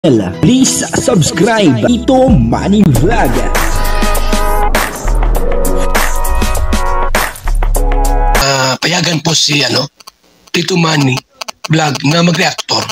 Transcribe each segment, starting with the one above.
Please subscribe Ito Manny Vlog. Payagan po si Tito Manny Vlog na mag-reactor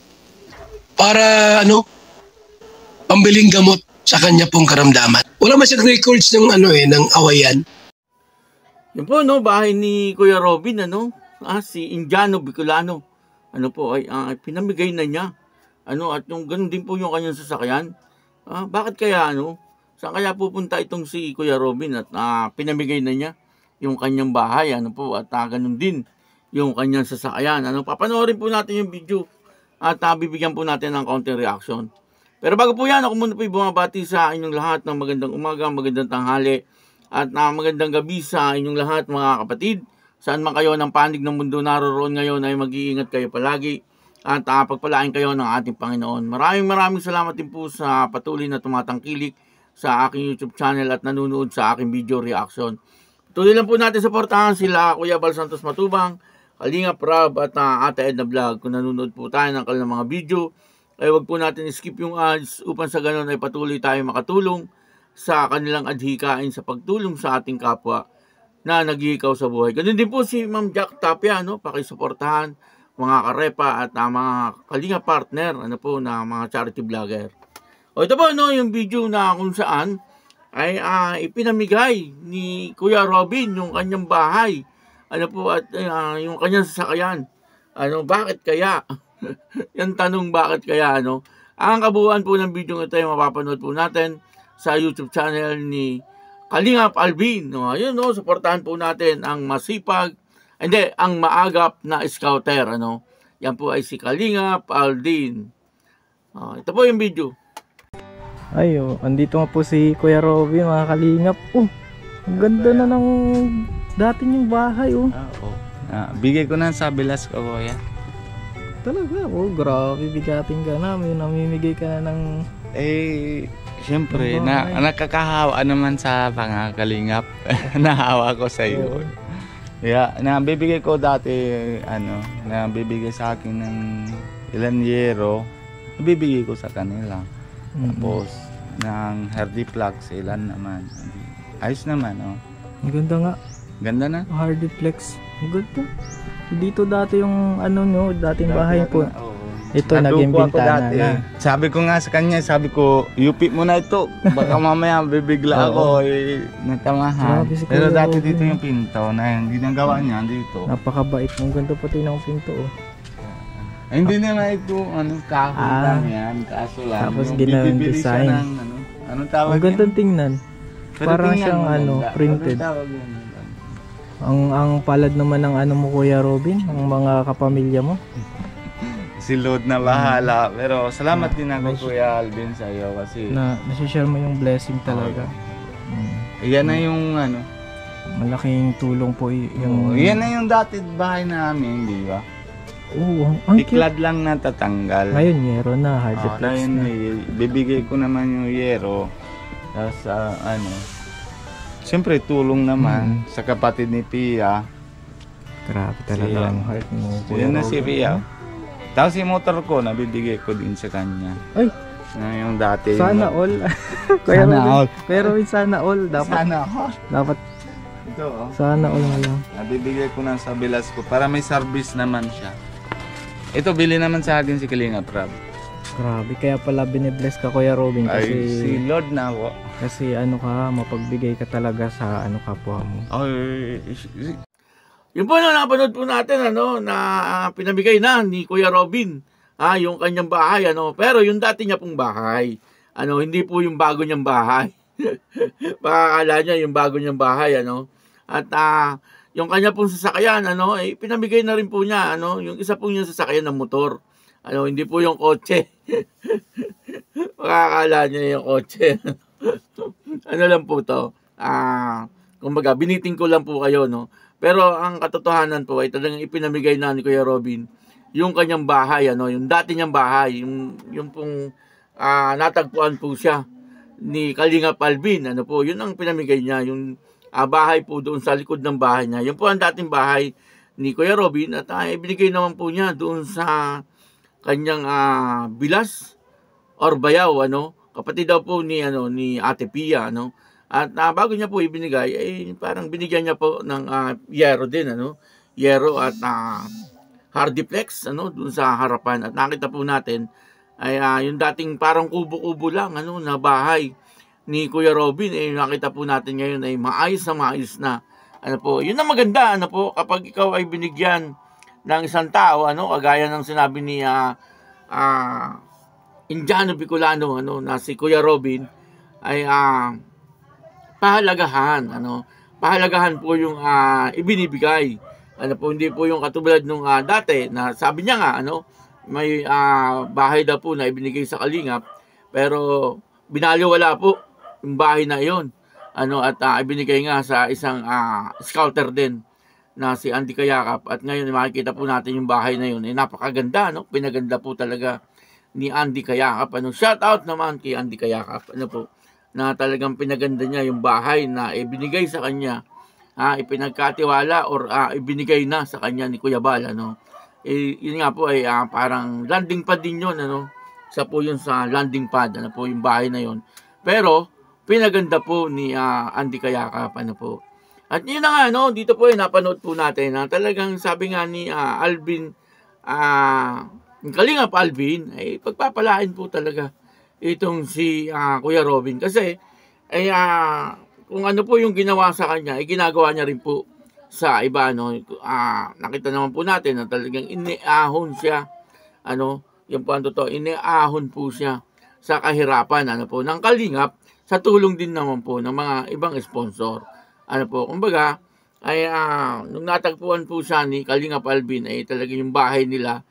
para pambiling gamot sa kanya pong karamdaman. Wala man siyang records ng ng awayan. Yun po, bahay ni Kuya Robin, si Indiano Bicolano, ay pinamigay na niya. At yung ganun din po yung kanyang sasakyan. Bakit kaya, saan kaya pupunta itong si Kuya Robin at pinamigay na niya yung kanyang bahay, at ganun din yung kanyang sasakyan. Papanoorin po natin yung video at bibigyan po natin ng counter reaction. Pero bago po yan, ako muna po bumabati sa inyong lahat ng magandang umaga, magandang tanghali, at magandang gabi sa inyong lahat mga kapatid. Saan man kayo ng panig ng mundo naroroon ngayon ay mag-iingat kayo palagi at pagpalain kayo ng ating Panginoon. Maraming salamat din po sa patuloy na tumatangkilik sa aking YouTube channel at nanonood sa aking video reaction. Tuloy lang po natin suportahan sila Kuya Bal Santos Matubang, Kalingap Rob at Ate Edna Vlog. Kung nanonood po tayo ng kanilang mga video, ay wag po natin skip yung ads upang sa ganun ay patuloy tayo makatulong sa kanilang adhikain sa pagtulong sa ating kapwa na naghihikaw sa buhay. Ganun din po si Ma'am Jack Tapia, pakisuportahan mga karepa at mga kalinga partner na mga charity vlogger. Ito po yung video na kung saan ay ipinamigay ni Kuya Robin yung kanyang bahay at yung kanyang sasakyan. Bakit kaya? Yung tanong bakit kaya ang kabuuan po ng video ito ay mapapanood po natin sa YouTube channel ni Kalingap Alvin. Ayun suportahan po natin ang ang maagap na scouter. Yan po ay si Kalingap Aldin. Ito po yung video. Andito nga po si Kuya Robin, mga Kalingap. Ang ganda na ng dati niyong bahay. Bigay ko na sa bilas ko, kuya. Talaga? Grabe, bigating ka na. May namimigay ka na ng... Siyempre, nakakahawa naman sa pangakalingap. Nahawa ko sa iyo. Yeah, nabibigay ko dati, nabibigay sa akin ng ilan yero, nabibigay ko sa kanila. Tapos, ng Hardiplex, ilan naman. Ayos naman, Ang ganda nga. Ganda na? Hardiplex. Ang ganda. Dito dati yung, dating bahay po. Ito, naging bintana na. Sabi ko nga sa kanya, UP mo na ito. Baka mamaya bibigla ako, natamahan. Pero dati dito yung pinto na yung ginagawa niya dito. Napakabait. Ang ganda pati ng pinto. Hindi naman ito, kahoy lang yan. Kaso lang. Tapos ginawang design. Anong tawag yan? Ang ganda tingnan. Parang siyang printed. Ang palad naman ng mo Kuya Robin, ang mga kapamilya mo. Si Lord na bahala. Pero salamat din ako Kuya Alvin sa iyo kasi nasi-share mo yung blessing talaga. Yan na yung malaking tulong po yung yan na yung dati bahay namin, di ba? Ang tiklad lang natatanggal. Ngayon yero na, Hardiplex na. Bibigay ko naman yung yero. Tapos siyempre tulong naman sa kapatid ni Pia. Grabe talaga ang heart mo. Yan na si Pia. Tapos yung motor ko, nabibigay ko din sa kanya. Ay! Yung dati. Sana all. Sana all. Pero sana all. Sana all. Dapat. Ito sana all na lang. Nabibigay ko na sa bilas ko para may service naman siya. Ito, bili naman sa akin si Kalingap Rob. Grabe, kaya pala binibless ka Kuya Robin kasi... Ay, si Lord na ako. Kasi mapagbigay ka talaga sa kapwa mo. Yun po napanood po natin na pinamigay na ni Kuya Robin yung kanyang bahay pero yung dati niya pong bahay hindi po yung bago niyang bahay. Pakakala niya yung bago niyang bahay at yung kanya pong sasakyan pinamigay na rin po niya yung isa po niyang sasakyan ng motor hindi po yung kotse. Pakakala niya yung kotse. Lang po to kumbaga biniting ko lang po kayo pero ang katotohanan po ay talagang ipinamigay na ni Kuya Robin yung kanyang bahay, yung dati niyang bahay, yung pong natagpuan po siya ni Kalingap Alvin, yun ang pinamigay niya, yung bahay po doon sa likod ng bahay niya. Yun po ang dating bahay ni Kuya Robin at ibinigay naman po niya doon sa kanyang bilas Orbayaw, ano, kapatid daw po ni ni Ate Pia, ano. At bago niya po ibinigay, parang binigyan niya po ng yero din, ano, yero at hardiplex, ano, dun sa harapan. At nakita po natin ay yung dating parang kubo-kubo lang, ano, na bahay ni Kuya Robin, nakita po natin ngayon ay maayos na. Ano po, yun ang maganda, ano po, kapag ikaw ay binigyan ng isang tao, ano, kagaya ng sinabi ni Indiano Bicolano, ano, na si Kuya Robin, ay pahalagahan po yung ibinibigay. Ano po, hindi po yung katulad nung dati na sabi niya nga, ano, may bahay daw po na ibinigay sa Kalingap, pero binaliwala po yung bahay na iyon. Ano, at ibinigay nga sa isang scouter din na si Andy Kayakap. At ngayon makikita po natin yung bahay na yun. Napakaganda, no? Pinaganda po talaga ni Andy Kayakap. Ano, shout out naman kay Andy Kayakap. Ano po, na talagang pinaganda niya yung bahay na ibinigay sa kanya, ipinagkatiwala or ibinigay na sa kanya ni Kuya Bal, ano. Yun nga po ay parang landing pad din yun, ano. Isa po yun sa landing pad, ano po, yung bahay na yun. Pero pinaganda po ni Andy Kayakap, ano po. At yun na nga, no, dito po napanood po natin na talagang sabi nga ni Alvin, Kalingap Alvin, ay pagpapalain po talaga itong si Kuya Robin. Kasi, kung ano po yung ginawa sa kanya, ginagawa niya rin po sa iba, no. Nakita naman po natin na talagang iniahon siya, ano, yung po ang totoo, iniahon po siya sa kahirapan, ano po, ng Kalingap, sa tulong din naman po ng mga ibang sponsor. Ano po, kumbaga, ay nung natagpuan po siya ni Kalingap Alvin, ay talagang yung bahay nila,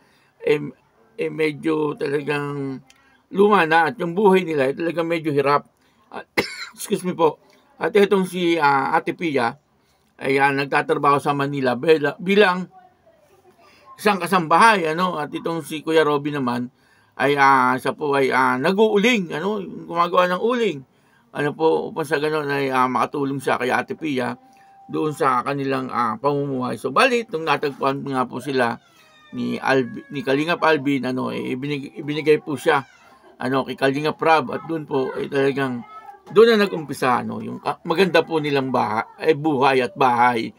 medyo talagang luma na, at yung buhay nila ay talagang medyo hirap. Excuse me po. At itong si Ate Pia, ay nagtatrabaho sa Manila bilang isang kasambahay, ano, at itong si Kuya Robin naman, ay siya po ay nag-uuling, ano, gumagawa ng uling. Ano po, upang sa gano'n ay makatulong siya kay Ate Pia doon sa kanilang pamumuhay. So, balit, nung natagpuan nga po sila ni Kalingap Alvin, ano, ibinigay po siya, ano, kay Kalingap Rob, at doon po ay talagang doon na nag-umpisa, ano, yung maganda po nilang buhay at bahay.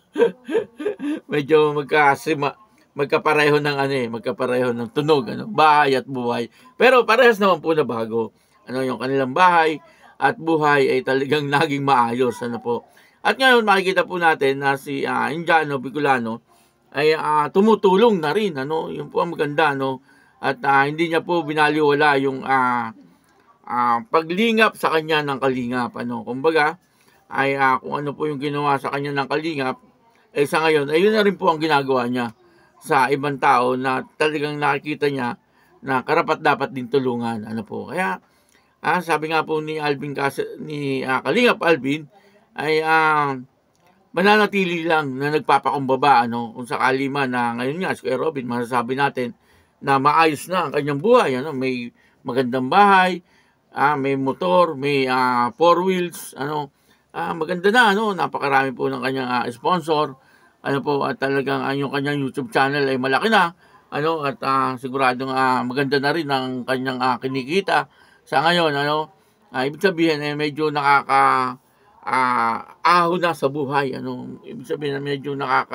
Medyo magkapareho ng tunog, ano, bahay at buhay. Pero parehas naman po na bago. Ano, yung kanilang bahay at buhay ay talagang naging maayos, ano po. At ngayon makikita po natin na si Indiano Bicolano ay tumutulong na rin, ano, yung po ang maganda, no. At hindi niya po binaliwala yung paglingap sa kanya ng Kalingap, ano. Kumbaga ay kung ano po yung ginawa sa kanya ng Kalingap, sa ngayon ay yun na rin po ang ginagawa niya sa ibang tao na talagang nakikita niya na karapat dapat din tulungan, ano po. Kaya sabi nga po ni Kalingap Alvin ay mananatili lang na nagpapakumbaba, ano, kung sakali man na ngayon nga si Kuya Robin, masasabi natin na maayos na ang kanyang buhay, ano, may magandang bahay, may motor, may 4 wheels, ano, maganda na, ano, napakarami po ng kanyang sponsor, ano po, at talagang yung kanyang YouTube channel ay malaki na, ano, at siguradong maganda na rin ang kanyang kinikita sa ngayon, ano. Ibig sabihin medyo ahon na sa buhay, ano. Ibig sabihin medyo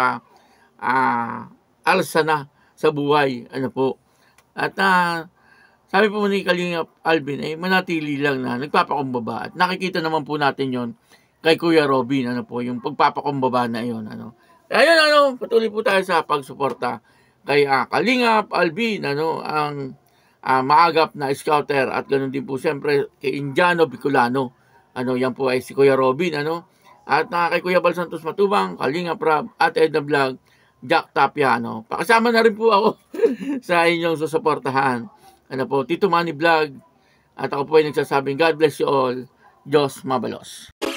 alsa na sa buhay, ano po. At sabi po ni Kalingap Alvin ay manatili lang na nagpapakumbaba, at nakikita naman po natin yon kay Kuya Robin, ano po, yung pagpapakumbaba na yon, ano. Ayun, ano, patuloy po tayo sa pagsuporta kay Kalingap Alvin, ano, ang maagap na scouter, at ganoon din po siyempre kay Indiano Bicolano, ano, yan po ay si Kuya Robin, ano, at kay Kuya Bal Santos Matubang, Kalingap Rob, at Edna Vlog, Jack Tapia, ano. Pakasama na rin po ako sa inyong susuportahan, ano po, Tito Manny Vlog, at ako po ay nagsasabing God bless you all, Diyos mabalos.